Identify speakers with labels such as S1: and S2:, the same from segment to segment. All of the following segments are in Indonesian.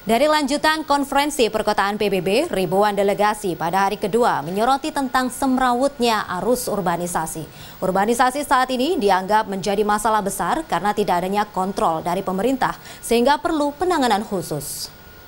S1: Dari lanjutan konferensi perkotaan PBB, ribuan delegasi pada hari kedua menyoroti tentang semrawutnya arus urbanisasi. Urbanisasi saat ini dianggap menjadi masalah besar karena tidak adanya kontrol dari pemerintah, sehingga perlu penanganan khusus.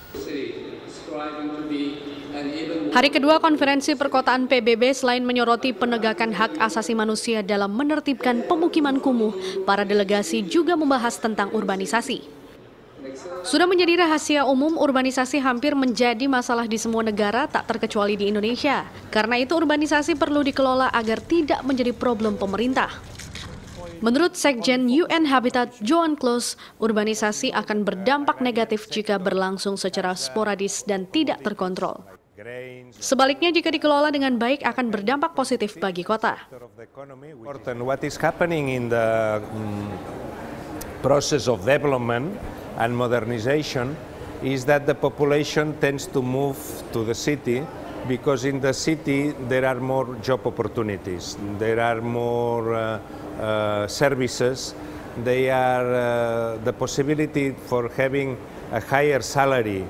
S2: Hari kedua konferensi perkotaan PBB selain menyoroti penegakan hak asasi manusia dalam menertibkan pemukiman kumuh, para delegasi juga membahas tentang urbanisasi. Sudah menjadi rahasia umum, urbanisasi hampir menjadi masalah di semua negara, tak terkecuali di Indonesia. Karena itu urbanisasi perlu dikelola agar tidak menjadi problem pemerintah. Menurut Sekjen UN Habitat Joan Close, urbanisasi akan berdampak negatif jika berlangsung secara sporadis dan tidak terkontrol. Sebaliknya, jika dikelola dengan baik akan berdampak positif bagi kota.
S3: What is happening in the process of development and modernization is that the population tends to move to the city because in the city there are more job opportunities, there are more services, there are the possibility for having a higher salary.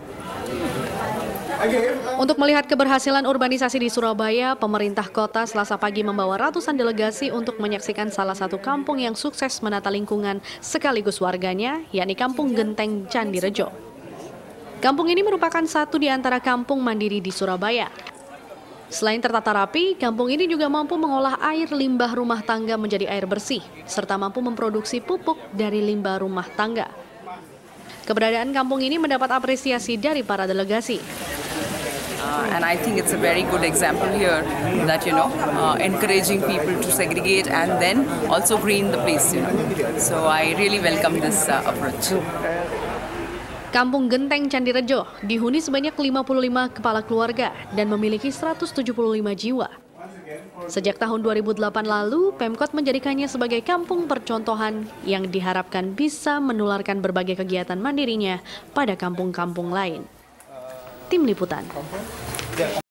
S2: Untuk melihat keberhasilan urbanisasi di Surabaya, pemerintah kota Selasa pagi membawa ratusan delegasi untuk menyaksikan salah satu kampung yang sukses menata lingkungan sekaligus warganya, yakni Kampung Genteng Candirejo. Kampung ini merupakan satu di antara kampung mandiri di Surabaya. Selain tertata rapi, kampung ini juga mampu mengolah air limbah rumah tangga menjadi air bersih, serta mampu memproduksi pupuk dari limbah rumah tangga. Keberadaan kampung ini mendapat apresiasi dari para delegasi.
S4: And I think it's a very good example here that, encouraging people to segregate and then also green the place, So I really welcome this approach.
S2: Kampung Genteng Candirejo dihuni sebanyak 55 kepala keluarga dan memiliki 175 jiwa. Sejak tahun 2008 lalu, Pemkot menjadikannya sebagai kampung percontohan yang diharapkan bisa menularkan berbagai kegiatan mandirinya pada kampung-kampung lain. Tim Liputan.